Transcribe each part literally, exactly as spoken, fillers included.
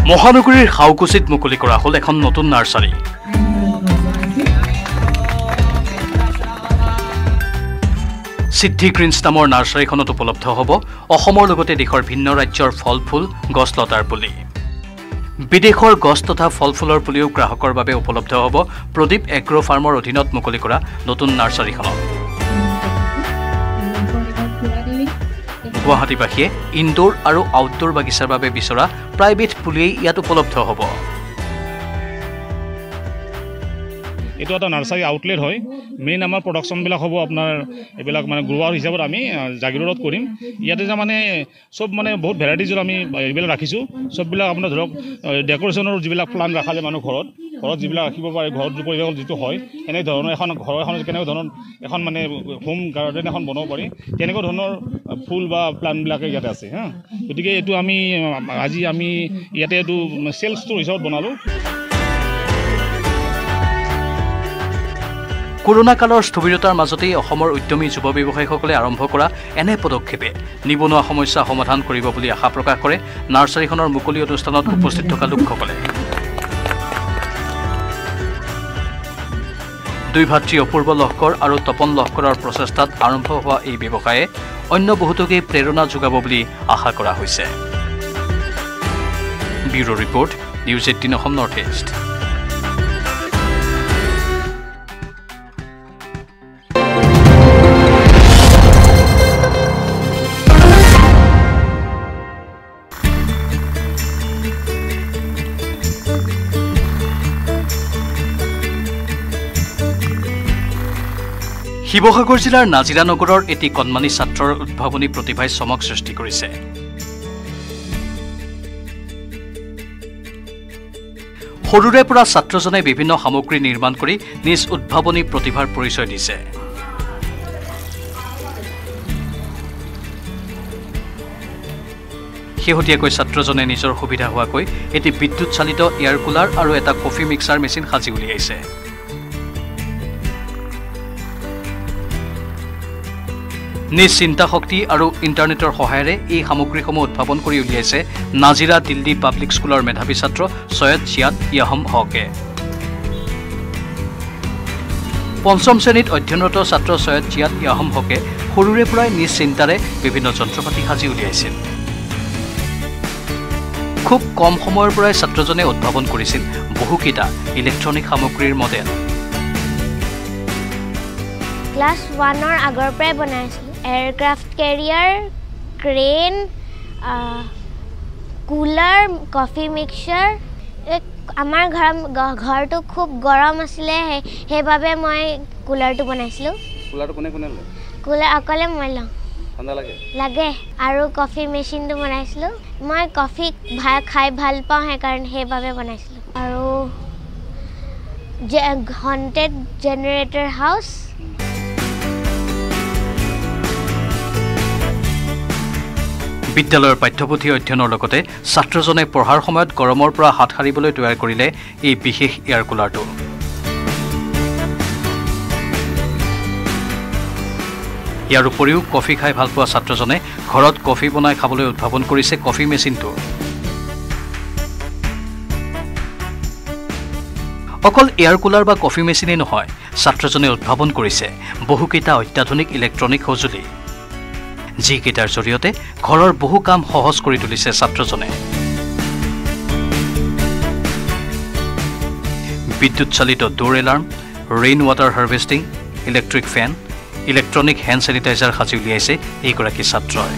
মহানগৰীৰ হাউকুচিত মুকলি কৰা হ'ল এখন নতুন নাৰ্চাৰী। সিদ্ধি গ্ৰীণছ নামৰ নাৰ্চাৰীখনত উপলব্ধ হ'ব অসমৰ লগতে দেশৰ ভিন্ন ৰাজ্যৰ ফল ফুল গছ লতাৰ পুলি। বিদেশৰ গছ তথা ফল ফুলৰ পুলিও গ্ৰাহকৰ বাবে উপলব্ধ হ'ব প্ৰদীপ এগ্ৰ ফাৰ্মৰ অধীনত মুকলি কৰা নতুন নাৰ্চাৰীখনত। গুৱাহাটীবাসীয়ে ইনডোৰ আৰু আউটডোৰ বাগিচাৰ বাবে বিচৰা প্ৰাইভেট পুলিয়েই ইয়াত উপলব্ধ হ'ব। এইটো এটা নাৰ্চাৰী আউটলেট হয়। মেইন আমাৰ প্ৰডাকশ্যনবিলাক হ'ব আপোনাৰ এইবিলাক মানে গ্ৰোৱাৰ হিচাপত আমি জাগিৰোডত কৰিম। ইয়াতে যে মানে চব মানে বহুত ভেৰাইটিজৰ আমি এইবিলাক ৰাখিছোঁ। চববিলাক আপোনাৰ ধৰক ডেক'ৰেশ্যনৰ যিবিলাক প্লান ৰখা যায় মানুহ ঘৰত ঘৰত যিবিলাক ৰাখিব পাৰে, ঘৰত পৰিৱেশ যিটো হয় এনে ধৰণৰ এখন ঘৰ এখন কেনেকুৱা ধৰণৰ এখন মানে হোম গাৰ্ডেন এখন বনাব পাৰি তেনেকুৱা ধৰণৰ ফুল বা প্লানবিলাকে ইয়াতে আছে হা। গতিকে এইটো আমি আজি আমি ইয়াতে এইটো চেল্ফ ষ্ট'ৰ হিচাপত বনালোঁ। কৰোনা কালৰ স্থবিৰতাৰ মাজতেই অসমৰ উদ্যমী যুৱ ব্যৱসায়ীসকলে আৰম্ভ কৰা এনে পদক্ষেপে নিবনুৱা সমস্যা সমাধান কৰিব বুলি আশা প্ৰকাশ কৰে নাৰ্চাৰীখনৰ মুকলি অনুষ্ঠানত উপস্থিত থকা লোকসকলে। দুই ভাতৃ অপূৰ্ব লহকৰ আৰু তপন লহকৰৰ প্ৰচেষ্টাত আৰম্ভ হোৱা এই ব্যৱসায়ে অন্য বহুতোকে প্ৰেৰণা যোগাব বুলি আশা কৰা হৈছে। Bureau report, News Eighteen Assam North East. Sivasagar জিলাৰ নাজিৰা নগৰৰ এটি কণমানি ছাত্ৰৰ উদ্ভাৱনী প্ৰতিভাই চমক সৃষ্টি কৰিছে। সৰুৰে পৰা ছাত্ৰজনে বিভিন্ন সামগ্ৰী নিৰ্মাণ কৰি নিজ উদ্ভাৱনী প্ৰতিভাৰ পৰিচয় দিছে। শেহতীয়াকৈ ছাত্ৰজনে নিজৰ সুবিধা হোৱাকৈ এটি বিদ্যুৎ চালিত এয়াৰ কুলাৰ আৰু এটা কফি মিক্সাৰ মেচিন সাজি উলিয়াইছে। নিজ চিন্তা শক্তি আৰু ইণ্টাৰনেটৰ সহায়েৰে এই সামগ্ৰীসমূহ উদ্ভাৱন কৰি উলিয়াইছে নাজিৰা দিল্লী পাব্লিক স্কুলৰ মেধাৱী ছাত্ৰ ছৈয়দ জিয়াদ ইয়াহম হকে। পঞ্চম শ্ৰেণীত অধ্যয়নৰত ছাত্ৰ ছৈয়দ জিয়াদ ইয়াহম হকে সৰুৰে পৰাই নিজ চিন্তাৰে বিভিন্ন যন্ত্ৰপাতি সাজি উলিয়াইছিল। খুব কম সময়ৰ পৰাই ছাত্ৰজনে উদ্ভাৱন কৰিছিল বহুকেইটা ইলেক্ট্ৰনিক সামগ্ৰীৰ মডেল। ক্লাছ ওৱানৰ আগৰ পৰাই বনাইছিলোঁ। Aircraft carrier, crane, cooler, coffee mixer. আমাৰ ঘৰ ঘৰটো খুব গৰম আছিলে, সেইবাবে মই কুলাৰটো বনাইছিলোঁ। কুলাৰটো কোনে কোনে লয়? কুলাৰ অকলে মই লওঁ। ঠাণ্ডা লাগে? লাগে। আৰু কফি মেচিনটো বনাইছিলোঁ। মই কফি ভাল খাই ভাল পাওঁ, সেইকাৰণে সেইবাবে বনাইছিলোঁ। আৰু হণ্টেড জেনেৰেটৰ হাউচ। বিদ্যালয়ৰ পাঠ্যপুথি অধ্যয়নৰ লগতে ছাত্ৰজনে পঢ়াৰ সময়ত গৰমৰ পৰা হাত সাৰিবলৈ তৈয়াৰ কৰিলে এই বিশেষ এয়াৰ কুলাৰটো। ইয়াৰ উপৰিও কফি খাই ভাল পোৱা ছাত্ৰজনে ঘৰত কফি বনাই খাবলৈ উদ্ভাৱন কৰিছে কফি মেচিনটো। অকল এয়াৰ কুলাৰ বা কফি মেচিনেই নহয়, ছাত্ৰজনে উদ্ভাৱন কৰিছে বহুকেইটা অত্যাধুনিক ইলেক্ট্ৰনিক সঁজুলি, যিকেইটাৰ জৰিয়তে ঘৰৰ বহু কাম সহজ কৰি তুলিছে ছাত্ৰজনে। বিদ্যুৎ চালিত door alarm, rain water harvesting, electric fan, electronic hand sanitiser সাজি উলিয়াইছে এইগৰাকী ছাত্ৰই।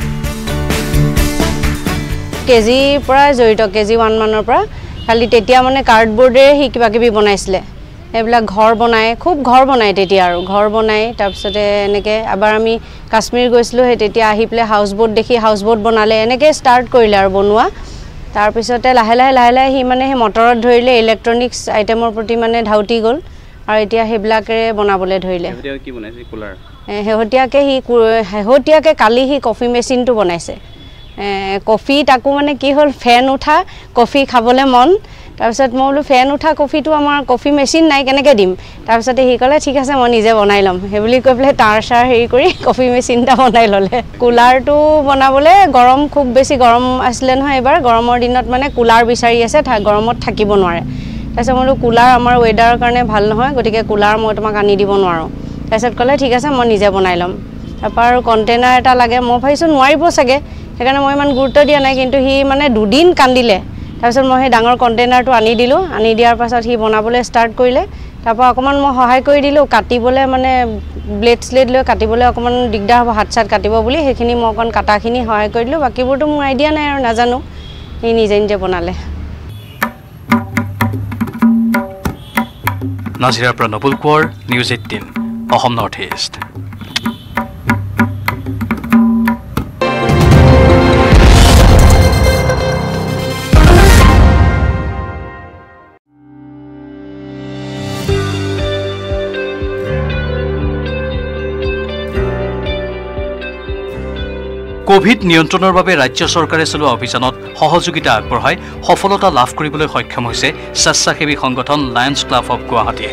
কেজিৰ পৰা জড়িত, কেজি ওৱান মানৰ পৰা খালি তেতিয়া মানে কাৰ্ডবৰ্ডেৰে সি কিবা কিবি বনাইছিলে। এইবিলাক ঘৰ বনায়, খুব ঘৰ বনায় তেতিয়া, আৰু ঘৰ বনায়। তাৰপিছতে এনেকৈ এবাৰ আমি কাশ্মীৰ গৈছিলোঁ, সেই তেতিয়া আহি পেলাই হাউচ বোট দেখি হাউচ বোট বনালে, এনেকৈ ষ্টাৰ্ট কৰিলে আৰু বনোৱা। তাৰপিছতে লাহে লাহে লাহে লাহে সি মানে সেই মটৰত ধৰিলে, ইলেক্ট্ৰনিক্স আইটেমৰ প্ৰতি মানে ধাউতি গ'ল আৰু এতিয়া সেইবিলাকেৰে বনাবলৈ ধৰিলে। শেহতীয়াকৈ সি শেহতীয়াকৈ কালি সি কফি মেচিনটো বনাইছে। কফি তাকো মানে কি হ'ল ফেন উঠা কফি খাবলৈ মন তাৰপিছত মই বোলো ফেন উঠা কফিটো আমাৰ কফি মেচিন নাই কেনেকৈ দিম তাৰপিছতে সি ক'লে ঠিক আছে মই নিজে বনাই ল'ম সেই বুলি কৈ পেলাই তাৰ চাৰ হেৰি কৰি কফি মেচিন এটা বনাই ল'লে কুলাৰটো বনাবলৈ গৰম খুব বেছি গৰম আছিলে নহয় এবাৰ গৰমৰ দিনত মানে কুলাৰ বিচাৰি আছে গৰমত থাকিব নোৱাৰে তাৰপিছত মই বোলো কুলাৰ আমাৰ ৱেডাৰৰ কাৰণে ভাল নহয় গতিকে কুলাৰ মই তোমাক আনি দিব নোৱাৰোঁ তাৰপিছত ক'লে ঠিক আছে মই নিজে বনাই ল'ম তাৰপৰা আৰু কণ্টেইনাৰ এটা লাগে মই ভাবিছোঁ নোৱাৰিব চাগে সেইকাৰণে মই ইমান গুৰুত্ব দিয়া নাই কিন্তু সি মানে দুদিন কান্দিলে তাৰপিছত মই সেই ডাঙৰ কণ্টেইনাৰটো আনি দিলোঁ আনি দিয়াৰ পাছত সি বনাবলৈ ষ্টাৰ্ট কৰিলে তাৰপৰা অকণমান মই সহায় কৰি দিলোঁ কাটিবলৈ মানে ব্লেড স্লেড লৈ কাটিবলৈ অকণমান দিগদাৰ হ'ব হাত চাত কাটিব বুলি সেইখিনি মই অকণ কাটাখিনি সহায় কৰি দিলোঁ বাকীবোৰতো মোৰ আইডিয়া নাই আৰু নাজানো সি নিজে নিজে বনালে নাজিৰাৰ পৰা Nabul Konwar News Eighteen Assam North East Covid নিয়ন্ত্ৰণৰ বাবে ৰাজ্য চৰকাৰে চলোৱা অভিযানত সহযোগিতা আগবঢ়াই সফলতা লাভ কৰিবলৈ সক্ষম হৈছে স্বেচ্ছাসেৱী সংগঠন লায়ন্স ক্লাব অৱ গুৱাহাটীয়ে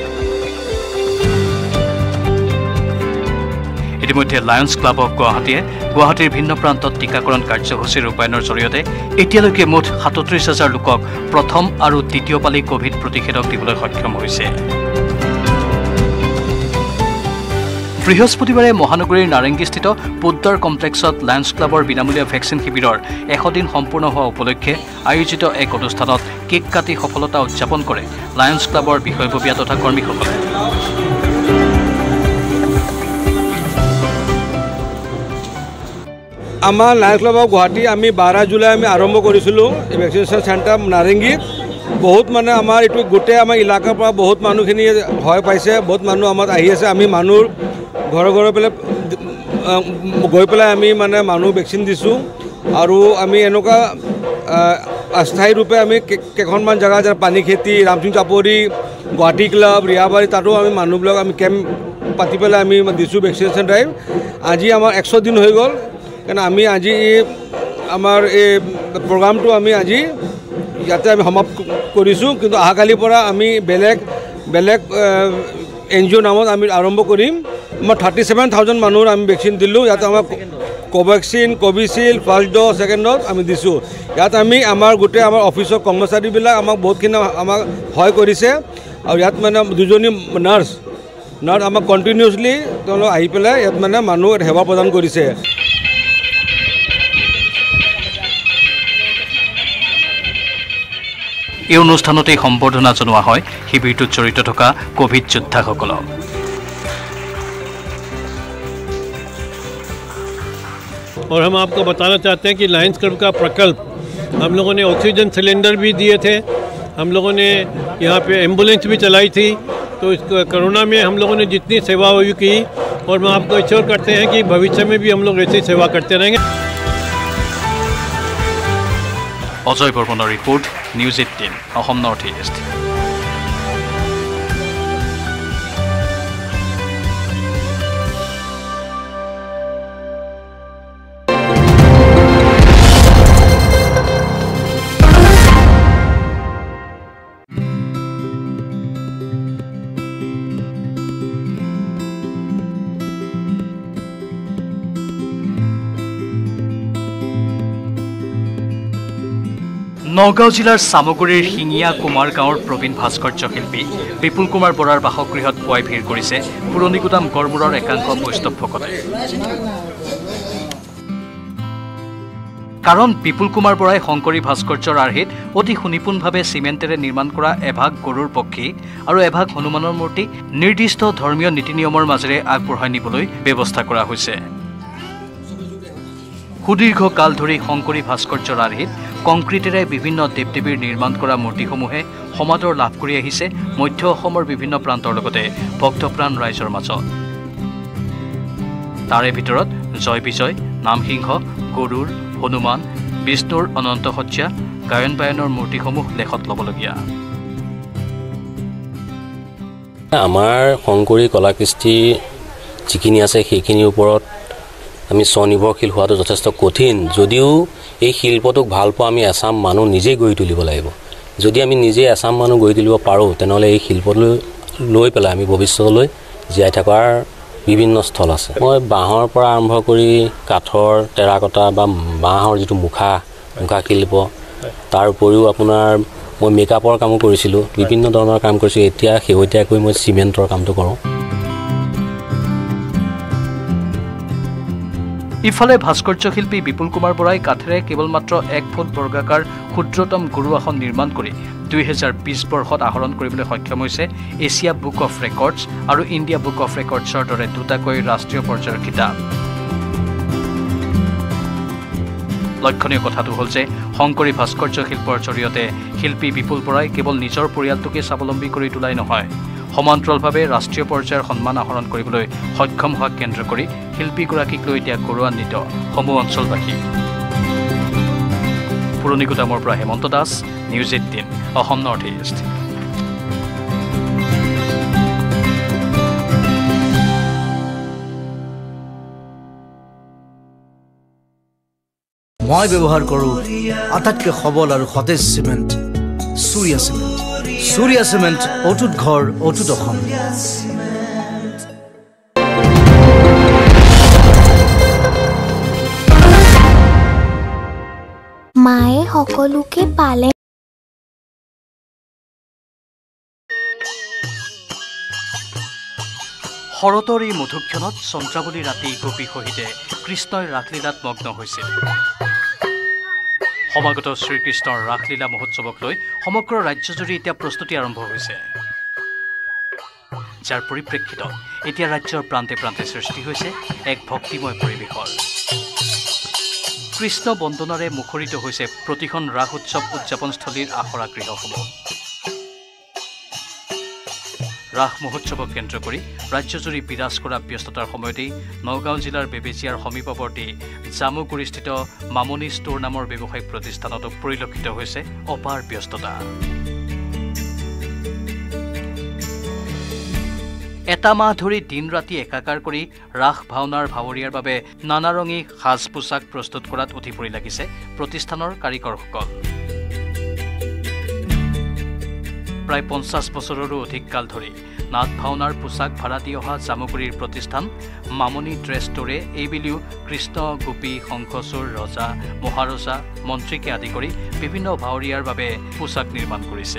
ইতিমধ্যে লায়ন্স ক্লাব অৱ গুৱাহাটীয়ে গুৱাহাটীৰ ভিন্ন প্ৰান্তত টীকাকৰণ কাৰ্যসূচী ৰূপায়ণৰ জৰিয়তে এতিয়ালৈকে মুঠ সাতত্ৰিশ হাজাৰ লোকক প্ৰথম আৰু দ্বিতীয় পালি কোভিড প্ৰতিষেধক দিবলৈ সক্ষম হৈছে বৃহস্পতিবাৰে মহানগৰীৰ নাৰেংগীস্থিত পোদ্দাৰ কমপ্লেক্সত লায়ন্স ক্লাবৰ বিনামূলীয়া ভেকচিন শিবিৰৰ এশ দিন সম্পূৰ্ণ হোৱা উপলক্ষে আয়োজিত এক অনুষ্ঠানত কেক কাটি সফলতা উদযাপন কৰে লায়ন্স ক্লাবৰ বিষয়ববীয়া তথা কৰ্মীসকলে আমাৰ লায়ন্স ক্লাব অফ গুৱাহাটী আমি বাৰ জুলাই আমি আৰম্ভ কৰিছিলোঁ এই ভেকচিনেশ্যন চেণ্টাৰ নাৰেংগীত বহুত মানে আমাৰ এইটো গোটেই আমাৰ এলেকাৰ পৰা বহুত মানুহখিনি ভয় পাইছে বহুত মানুহ আমাৰ আহি আছে আমি মানুহ ঘৰে ঘৰে পেলাই গৈ পেলাই আমি মানে মানুহ ভেকচিন দিছোঁ আৰু আমি এনেকুৱা অস্থায়ী ৰূপে আমি কেইখনমান জেগা যেনে পানী খেতি ৰামসিং চাপৰি গুৱাহাটী ক্লাব ৰিয়াবাৰী তাতো আমি মানুহবিলাক আমি কেম্প পাতি পেলাই আমি দিছোঁ ভেকচিনেশ্যন ড্ৰাইভ আজি আমাৰ এশ দিন হৈ গ'ল কাৰণ আমি আজি আমাৰ এই প্ৰগ্ৰামটো আমি আজি ইয়াতে আমি সমাপ্ত কৰিছোঁ কিন্তু অহাকালিৰ পৰা আমি বেলেগ বেলেগ এন জি অ' নামত আমি আৰম্ভ কৰিম আমাৰ থাৰ্টি ছেভেন থাউজেণ্ড মানুহৰ আমি ভেকচিন দিলোঁ ইয়াতে আমাৰ Covaxin Covishield first dose second dose আমি দিছোঁ ইয়াত আমি আমাৰ গোটেই আমাৰ অফিচৰ কৰ্মচাৰীবিলাক আমাক বহুতখিনি আমাক সহায় কৰিছে আৰু ইয়াত মানে দুজনী নাৰ্ছ নাৰ্ছ আমাক কণ্টিনিউছলি তেওঁলোক আহি পেলাই ইয়াত মানে মানুহ সেৱা প্ৰদান কৰিছে এই অনুষ্ঠানতেই সম্বৰ্ধনা জনোৱা হয় শিবিৰটোত জড়িত থকা কোভিড যোদ্ধাসকলক और हम आपको बताना चाहते हैं कि लायंस क्लब का प्रकल्प हम लोगों ने ऑक्सीजन सिलेंडर भी दिए थे हम लोगों ने यहाँ पे एम्बुलेंस भी चलाई थी तो इस कोरोना में हम लोगों ने जितनी सेवा भी की और हम आपको इश्योर करते हैं कि भविष्य में भी हम लोग ऐसी सेवा करते रहेंगे অজয় বৰ্মনৰ report News Eighteen Assam North East Nagaon জিলাৰ সামগুৰিৰ শিঙিয়া কুমাৰ গাঁৱৰ প্ৰবীণ ভাস্কৰ্য শিল্পী বিপুল কুমাৰ বৰাৰ বাসগৃহত পুৱাই ভিৰ কৰিছে পুৰণিগুদাম গড়মূৰৰ একাংশ বৈষ্ণৱভকতে কাৰণ বিপুল কুমাৰ বৰাই শংকৰী ভাস্কৰ্যৰ আৰ্হিত অতি সুনিপুণভাৱে চিমেণ্টেৰে নিৰ্মাণ কৰা এভাগ গৰুৰ পক্ষী আৰু এভাগ হনুমানৰ মূৰ্তি নিৰ্দিষ্ট ধৰ্মীয় নীতি নিয়মৰ মাজেৰে আগবঢ়াই নিবলৈ ব্যৱস্থা কৰা হৈছে সুদীৰ্ঘ কাল ধৰি শংকৰী ভাস্কৰ্যৰ আৰ্হিত কংক্ৰিটেৰে বিভিন্ন দেৱ দেৱীৰ নিৰ্মাণ কৰা মূৰ্তিসমূহে সমাদৰ লাভ কৰি আহিছে মধ্য অসমৰ বিভিন্ন প্ৰান্তৰ লগতে ভক্তপ্ৰাণ ৰাইজৰ মাজত তাৰে ভিতৰত জয় বিজয় নামসিংহ গৰুৰ হনুমান বিষ্ণুৰ অনন্ত সজ্জা গায়ন বায়নৰ মূৰ্তিসমূহ লেখত ল'বলগীয়া আমাৰ শংকৰী কলাকৃষ্টি যিখিনি আছে সেইখিনিৰ ওপৰত আমি স্বনিৰ্ভৰশীল হোৱাটো যথেষ্ট কঠিন যদিও এই শিল্পটোক ভাল পোৱা আমি এছাম মানুহ নিজেই গঢ়ি তুলিব লাগিব যদি আমি নিজে এছাম মানুহ গঢ়ি তুলিব পাৰোঁ তেনেহ'লে এই শিল্পলৈ লৈ পেলাই আমি ভৱিষ্যতলৈ জীয়াই থকাৰ বিভিন্ন স্থল আছে মই বাঁহৰ পৰা আৰম্ভ কৰি কাঠৰ টেৰাকটা বা বাঁহৰ যিটো মুখা মুখা শিল্প তাৰ উপৰিও আপোনাৰ মই মেকআপৰ কামো কৰিছিলোঁ বিভিন্ন ধৰণৰ কাম কৰিছোঁ এতিয়া শেহতীয়াকৈ মই চিমেণ্টৰ কামটো কৰোঁ ইফালে ভাস্কৰ্য শিল্পী বিপুল কুমাৰ বৰাই কাঠেৰে কেৱল মাত্ৰ এক ফুট বৰ্গাকাৰ ক্ষুদ্ৰতম গুৰু আসন নিৰ্মাণ কৰি দুই হাজাৰ বিশ বৰ্ষত আহৰণ কৰিবলৈ সক্ষম হৈছে এছিয়া বুক অফ ৰেকৰ্ডছ আৰু ইণ্ডিয়া বুক অফ ৰেকৰ্ডছৰ দৰে দুটাকৈ ৰাষ্ট্ৰীয় পৰ্যায়ৰ খিতাপ লক্ষণীয় কথাটো হ'ল যে শংকৰী ভাস্কৰ্য শিল্পৰ জৰিয়তে শিল্পী বিপুল বৰাই কেৱল নিজৰ পৰিয়ালটোকে স্বাৱলম্বী কৰি তোলাই নহয় সমান্তৰালভাৱে ৰাষ্ট্ৰীয় পৰ্যায়ৰ সন্মান আহৰণ কৰিবলৈ সক্ষম হোৱা কেন্দ্ৰ কৰি শিল্পীগৰাকীক লৈ এতিয়া গৌৰৱান্বিত সমূহ অঞ্চলবাসী পুৰণি গোদামৰ পৰা Hemanta Das News Eighteen Assam North East মই ব্যৱহাৰ কৰোঁ আটাইতকৈ সবল আৰু সতেজ cement Surya cement Surya cement অটুট ঘৰ অটুট অসম মায়ে সকলোকে পালে শৰতৰ এই মধুক্ষণত চন্দ্ৰাৱলী ৰাতি গোপী সহিতে কৃষ্ণই ৰাসলীলাত মগ্ন হৈছিল সমাগত শ্ৰীকৃষ্ণৰ ৰাসলীলা মহোৎসৱক লৈ সমগ্ৰ ৰাজ্যজুৰি এতিয়া প্ৰস্তুতি আৰম্ভ হৈছে যাৰ পৰিপ্ৰেক্ষিতত এতিয়া ৰাজ্যৰ প্ৰান্তে প্ৰান্তে সৃষ্টি হৈছে এক ভক্তিময় পৰিৱেশৰ কৃষ্ণ বন্দনাৰে মুখৰিত হৈছে প্ৰতিখন ৰাস উৎসৱ উদযাপনস্থলীৰ আখৰা গৃহসমূহ ৰাস মহোৎসৱক কেন্দ্ৰ কৰি ৰাজ্যজুৰি বিৰাজ কৰা ব্যস্ততাৰ সময়তেই নগাঁও জিলাৰ বেবেজিয়াৰ সমীপৱৰ্তী জামুগুৰিস্থিত মামনি ষ্টোৰ নামৰ ব্যৱসায়িক প্ৰতিষ্ঠানতো পৰিলক্ষিত হৈছে অপাৰ ব্যস্ততা এটা মাহ ধৰি দিন ৰাতি একাকাৰ কৰি ৰাস ভাওনাৰ ভাৱৰীয়াৰ বাবে নানা ৰঙী সাজ পোছাক প্ৰস্তুত কৰাত উঠি পৰি লাগিছে প্ৰতিষ্ঠানৰ কাৰিকৰসকল প্ৰায় পঞ্চাছ বছৰৰো অধিক কাল ধৰি নাট ভাওনাৰ পোছাক ভাড়া দি অহা জামুগুৰিৰ প্ৰতিষ্ঠান মামনি ড্ৰেছ ষ্ট'ৰে এইবেলিও কৃষ্ণ গোপী শংখচূড় ৰজা মহাৰজা মন্ত্ৰীকে আদি কৰি বিভিন্ন ভাৱৰীয়াৰ বাবে পোছাক নিৰ্মাণ কৰিছে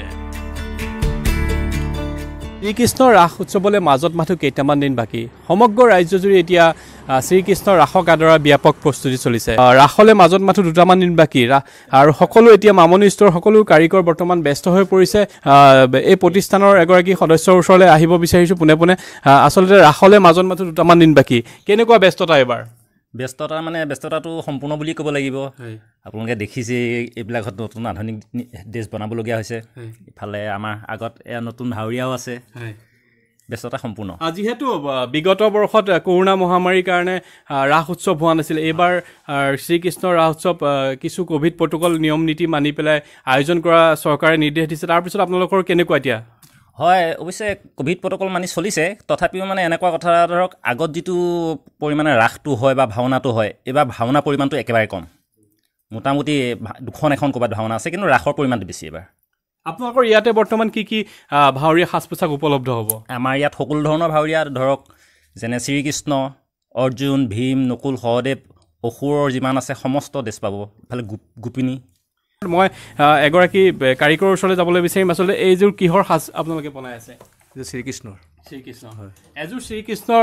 শ্ৰীকৃষ্ণৰ ৰাস উৎসৱলৈ মাজত মাথো কেইটামান দিন বাকী সমগ্ৰ ৰাজ্যজুৰি এতিয়া শ্ৰীকৃষ্ণৰ ৰাসক আদৰাৰ ব্যাপক প্ৰস্তুতি চলিছে ৰাসলৈ মাজত মাথো দুটামান দিন বাকী আৰু সকলো এতিয়া মামনি ষ্ট'ৰ সকলো কাৰিকৰ বৰ্তমান ব্যস্ত হৈ পৰিছে এই প্ৰতিষ্ঠানৰ এগৰাকী সদস্যৰ ওচৰলৈ আহিব বিচাৰিছোঁ পোনে পোনে আচলতে ৰাসলৈ মাজত মাথো দুটামান দিন বাকী কেনেকুৱা ব্যস্ততা এবাৰ ব্যস্ততা মানে ব্যস্ততাটো সম্পূৰ্ণ বুলি ক'ব লাগিব আপোনালোকে দেখিছে এইবিলাকত নতুন আধুনিক ড্ৰেছ বনাবলগীয়া হৈছে ইফালে আমাৰ আগত এয়া নতুন ভাৱৰীয়াও আছে ব্যস্ততা সম্পূৰ্ণ যিহেতু বিগত বৰ্ষত কৰোনা মহামাৰীৰ কাৰণে ৰাস উৎসৱ হোৱা নাছিল এইবাৰ শ্ৰীকৃষ্ণৰ ৰাস উৎসৱ কিছু কোভিড প্ৰট'কল নিয়ম নীতি মানি পেলাই আয়োজন কৰা চৰকাৰে নিৰ্দেশ দিছে তাৰপিছত আপোনালোকৰ কেনেকুৱা এতিয়া হয় অৱশ্যে কোভিড প্ৰট'কল মানি চলিছে তথাপিও মানে এনেকুৱা কথা ধৰক আগত যিটো পৰিমাণে ৰাসটো হয় বা ভাওনাটো হয় এইবাৰ ভাওনা পৰিমাণটো একেবাৰে কম মোটামুটি দুখন এখন ক'ৰবাত ভাওনা আছে কিন্তু ৰাসৰ পৰিমাণটো বেছি এবাৰ আপোনালোকৰ ইয়াতে বৰ্তমান কি কি ভাৱৰীয়া সাজ পোছাক উপলব্ধ হ'ব আমাৰ ইয়াত সকলো ধৰণৰ ভাৱৰীয়া ধৰক যেনে শ্ৰীকৃষ্ণ অৰ্জুন ভীম নকুল সহদেৱ অসুৰৰ যিমান আছে সমস্ত ড্ৰেছ পাব ইফালে গোপিনী মই এগৰাকী কাৰিকৰৰ ওচৰলৈ যাবলৈ বিচাৰিম আচলতে এইযোৰ কিহৰ সাজ আপোনালোকে বনাই আছে শ্ৰীকৃষ্ণৰ শ্ৰীকৃষ্ণ হয় এযোৰ শ্ৰীকৃষ্ণৰ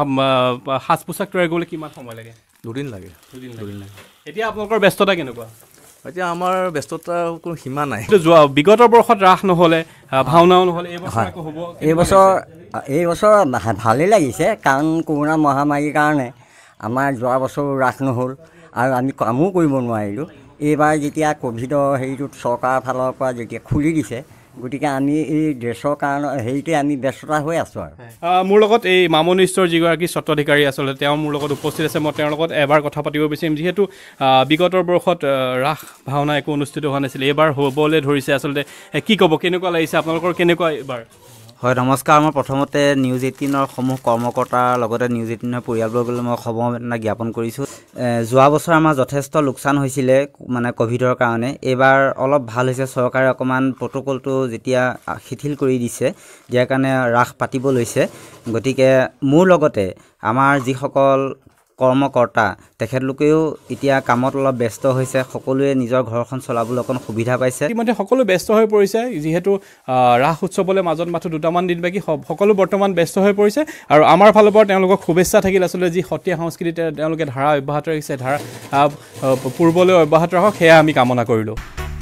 সাজ পোছাক তৈয়াৰ কৰিবলৈ কিমান সময় লাগে দুদিন লাগে দুদিন লাগে এতিয়া আপোনালোকৰ ব্যস্ততা কেনেকুৱা এতিয়া আমাৰ ব্যস্ততা কোনো সীমা নাই যোৱা বিগত বৰ্ষত ৰাস নহ'লে ভাওনাও নহ'লে এইবছৰ আকৌ হ'ব এইবছৰ এইবছৰ ভালেই লাগিছে কাৰণ কৰোনা মহামাৰীৰ কাৰণে আমাৰ যোৱা বছৰ ৰাস নহ'ল আৰু আমি কামো কৰিব নোৱাৰিলোঁ এইবাৰ যেতিয়া ক'ভিডৰ হেৰিটোত চৰকাৰৰ ফালৰ পৰা যেতিয়া খুলি দিছে গতিকে আমি এই ড্ৰেছৰ কাৰণে হেৰিতে আমি ব্যস্ততা হৈ আছোঁ আৰু মোৰ লগত এই মামনি ষ্ট'ৰ যিগৰাকী স্বত্বাধিকাৰী আচলতে তেওঁ মোৰ লগত উপস্থিত আছে মই তেওঁৰ লগত এবাৰ কথা পাতিব বিচাৰিম যিহেতু বিগতৰ বৰ্ষত ৰাস ভাওনা একো অনুষ্ঠিত হোৱা নাছিল এইবাৰ হ'বলৈ ধৰিছে আচলতে কি ক'ব কেনেকুৱা লাগিছে আপোনালোকৰ কেনেকুৱা এইবাৰ হয় নমস্কাৰ মই প্ৰথমতে নিউজ এইটিনৰ সমূহ কৰ্মকৰ্তাৰ লগতে নিউজ এইটিনৰ পৰিয়ালবৰ্গলৈ মই সমবেদনা জ্ঞাপন কৰিছোঁ যোৱা বছৰ আমাৰ যথেষ্ট লোকচান হৈছিলে মানে কোভিডৰ কাৰণে এইবাৰ অলপ ভাল হৈছে চৰকাৰে অকমান প্ৰটোকলটো যেতিয়া শিথিল কৰি দিছে যাৰ কাৰণে ৰাস পাতিব লৈছে গতিকে মোৰ লগতে আমাৰ যিসকল কৰ্মকৰ্তা তেখেতলোকেও এতিয়া কামত অলপ ব্যস্ত হৈছে সকলোৱে নিজৰ ঘৰখন চলাবলৈ অকণ সুবিধা পাইছে ইতিমধ্যে সকলো ব্যস্ত হৈ পৰিছে যিহেতু ৰাস উৎসৱলৈ মাজত মাথো দুটামান দিন বাকি সকলো বৰ্তমান ব্যস্ত হৈ পৰিছে আৰু আমাৰ ফালৰ পৰা তেওঁলোকক শুভেচ্ছা থাকিল আসলে যি সত্ৰীয়া সংস্কৃতি তেওঁলোকে ধাৰা অব্যাহত ৰাখিছে ধাৰা পূৰ্বলৈ অব্যাহত ৰাখক সেয়া আমি কামনা কৰিলোঁ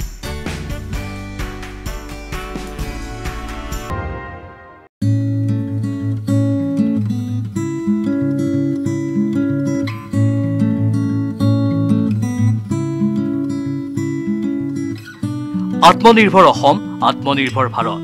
আত্মনিৰ্ভৰ অসম আত্মনিৰ্ভৰ ভাৰত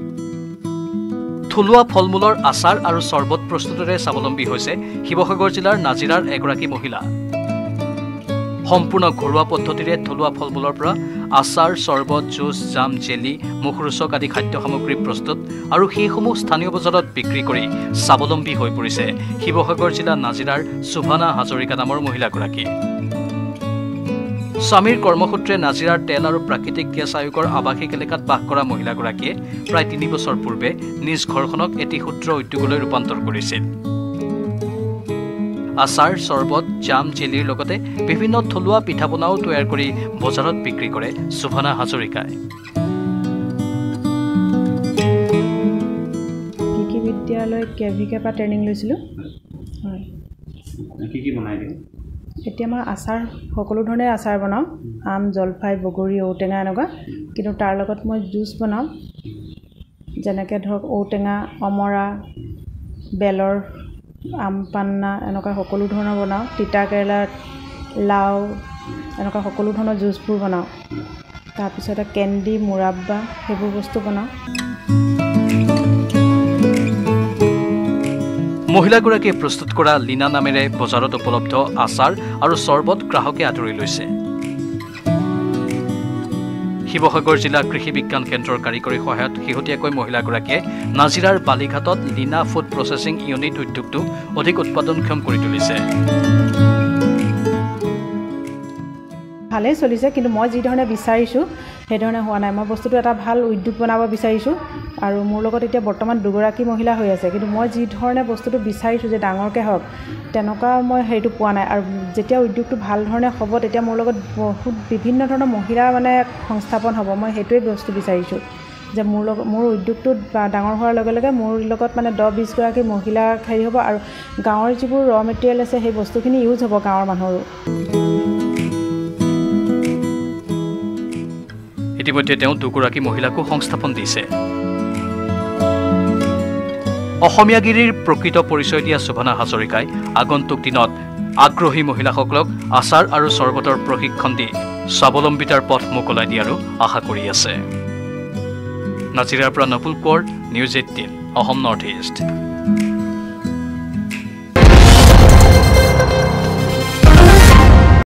থলুৱা ফলমূলৰ আচাৰ আৰু চৰ্বত প্ৰস্তুতেৰে স্বাৱলম্বী হৈছে শিৱসাগৰ জিলাৰ নাজিৰাৰ এগৰাকী মহিলা সম্পূৰ্ণ ঘৰুৱা পদ্ধতিৰে থলুৱা ফলমূলৰ পৰা আচাৰ চৰ্বত জুচ জাম জেলি মুখৰোচক আদি খাদ্য সামগ্ৰী প্ৰস্তুত আৰু সেইসমূহ স্থানীয় বজাৰত বিক্ৰী কৰি স্বাৱলম্বী হৈ পৰিছে শিৱসাগৰ জিলা নাজিৰাৰ সুভানা হাজৰিকা নামৰ মহিলাগৰাকী স্বামীৰ কৰ্মসূত্ৰে নাজিৰাৰ তেল আৰু প্ৰাকৃতিক গেছ আয়োগৰ আৱাসিক এলেকাত বাস কৰা মহিলাগৰাকীয়ে প্ৰায় তিনি বছৰ পূৰ্বে নিজ ঘৰখনক এটি ক্ষুদ্ৰ উদ্যোগলৈ ৰূপান্তৰ কৰিছিল আচাৰ চৰ্বত জাম জেলিৰ লগতে বিভিন্ন থলুৱা পিঠা পনাও তৈয়াৰ কৰি বজাৰত বিক্ৰী কৰে সুভানা হাজৰিকাই কৃষি বিদ্যালয় কেভিকে পৰা ট্ৰেইনিং লৈছিলোঁ হয় কি কি বনাই দিওঁ এতিয়া মই আচাৰ সকলো ধৰণে আচাৰ বনাওঁ আম জলফাই বগৰী ঔটেঙা এনেকুৱা কিন্তু তাৰ লগত মই জুচ বনাওঁ যেনেকৈ ধৰক ঔটেঙা অমৰা বেলৰ আম পান্না এনেকুৱা সকলো ধৰণৰ বনাওঁ তিতা কেৰেলাৰ লাও এনেকুৱা সকলো ধৰণৰ জুচবোৰ বনাওঁ তাৰপিছতে কেণ্ডি মুৰাব্বা সেইবোৰ বস্তু বনাওঁ মহিলাগৰাকীয়ে প্ৰস্তুত কৰা লীনা নামেৰে বজাৰত উপলব্ধ আচাৰ আৰু চৰ্বত গ্ৰাহকে আদৰি লৈছে শিৱসাগৰ জিলা কৃষি বিজ্ঞান কেন্দ্ৰৰ কাৰিকৰী সহায়ত শেহতীয়াকৈ মহিলাগৰাকীয়ে নাজিৰাৰ বালিঘাটত লীনা ফুড প্ৰচেছিং ইউনিট উদ্যোগটো অধিক উৎপাদনক্ষম কৰি তুলিছে ভালেই চলিছে কিন্তু মই যি ধৰণে বিচাৰিছোঁ সেইধৰণে হোৱা নাই মই বস্তুটো এটা ভাল উদ্যোগ বনাব বিচাৰিছোঁ আৰু মোৰ লগত এতিয়া বৰ্তমান দুগৰাকী মহিলা হৈ আছে কিন্তু মই যি ধৰণে বস্তুটো বিচাৰিছোঁ যে ডাঙৰকৈ হওক তেনেকুৱা মই সেইটো পোৱা নাই আৰু যেতিয়া উদ্যোগটো ভাল ধৰণে হ'ব তেতিয়া মোৰ লগত বহুত বিভিন্ন ধৰণৰ মহিলা মানে সংস্থাপন হ'ব মই সেইটোৱে বস্তু বিচাৰিছোঁ যে মোৰ লগত মোৰ উদ্যোগটো ডাঙৰ হোৱাৰ লগে লগে মোৰ লগত মানে দহ বিছগৰাকী মহিলা হেৰি হ'ব আৰু গাঁৱৰ যিবোৰ ৰ মেটেৰিয়েল আছে সেই বস্তুখিনি ইউজ হ'ব গাঁৱৰ মানুহৰো ইতিমধ্যে তেওঁ দুগৰাকী মহিলাকো সংস্থাপন দিছে অসমীয়াগিৰিৰ প্ৰকৃত পৰিচয় দিয়া সুভানা হাজৰিকাই আগন্তুক দিনত আগ্ৰহী মহিলাসকলক আচাৰ আৰু চৰ্বতৰ প্ৰশিক্ষণ দি স্বাৱলম্বিতাৰ পথ মোকলাই দিয়াৰো আশা কৰি আছে নাজিৰাৰ পৰা Napul Konwar News Eighteen Assam North east